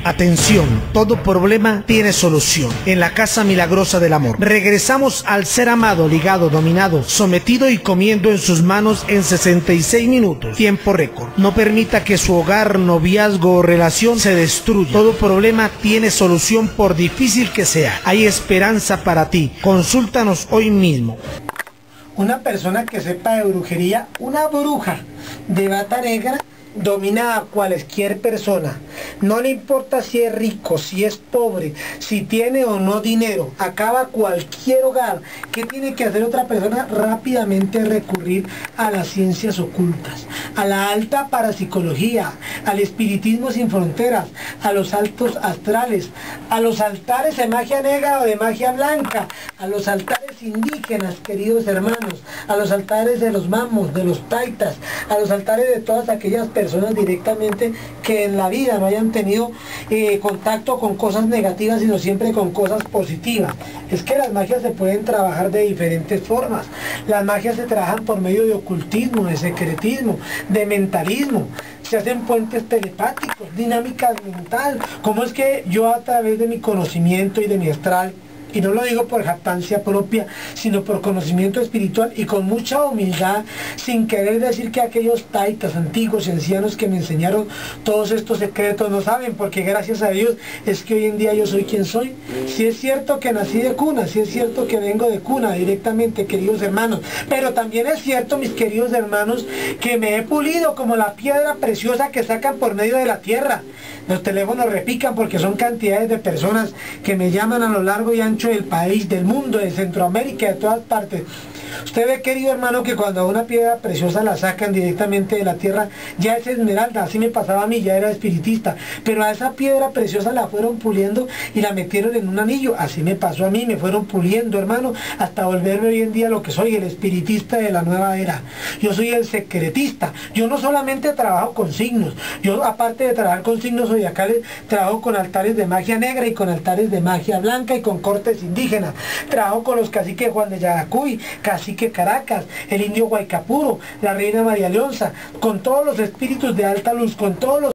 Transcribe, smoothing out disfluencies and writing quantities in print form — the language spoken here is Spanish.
Atención, todo problema tiene solución. En la Casa Milagrosa del Amor. Regresamos al ser amado, ligado, dominado, sometido y comiendo en sus manos en 66 minutos. Tiempo récord. No permita que su hogar, noviazgo o relación se destruya. Todo problema tiene solución por difícil que sea. Hay esperanza para ti. Consúltanos hoy mismo. Una persona que sepa de brujería, una bruja de bata negra, domina a cualquier persona. No le importa si es rico, si es pobre, si tiene o no dinero. Acaba cualquier hogar. ¿Qué tiene que hacer otra persona? Rápidamente recurrir a las ciencias ocultas, a la alta parapsicología, al espiritismo sin fronteras, a los altos astrales, a los altares de magia negra o de magia blanca, a los altares indígenas, queridos hermanos, a los altares de los mamos, de los taitas, a los altares de todas aquellas personas directamente que en la vida no hayan tenido contacto con cosas negativas, sino siempre con cosas positivas. Es que las magias se pueden trabajar de diferentes formas. Las magias se trabajan por medio de ocultismo, de secretismo, de mentalismo. Se hacen puentes telepáticos, dinámicas mental. ¿Cómo es que yo a través de mi conocimiento y de mi astral, y no lo digo por jactancia propia, sino por conocimiento espiritual y con mucha humildad, sin querer decir que aquellos taitas antiguos y ancianos que me enseñaron todos estos secretos no saben, porque gracias a Dios es que hoy en día yo soy quien soy? Si es cierto que nací de cuna, si es cierto que vengo de cuna directamente, queridos hermanos, pero también es cierto, mis queridos hermanos, que me he pulido como la piedra preciosa que sacan por medio de la tierra. Los teléfonos repican porque son cantidades de personas que me llaman a lo largo y ancho del país, del mundo, de Centroamérica, de todas partes. Usted ve, querido hermano, que cuando a una piedra preciosa la sacan directamente de la tierra, ya es esmeralda. Así me pasaba a mí, ya era espiritista, pero a esa piedra preciosa la fueron puliendo y la metieron en un anillo. Así me pasó a mí, me fueron puliendo, hermano, hasta volverme hoy en día lo que soy, el espiritista de la nueva era. Yo soy el secretista. Yo no solamente trabajo con signos, yo aparte de trabajar con signos zodiacales, trabajo con altares de magia negra y con altares de magia blanca y con cortes indígenas. Trabajo con los caciques Juan de Yaracuy, Cacique Caracas, el indio Guaycapuro, la reina María Leonza, con todos los espíritus de alta luz, con todos los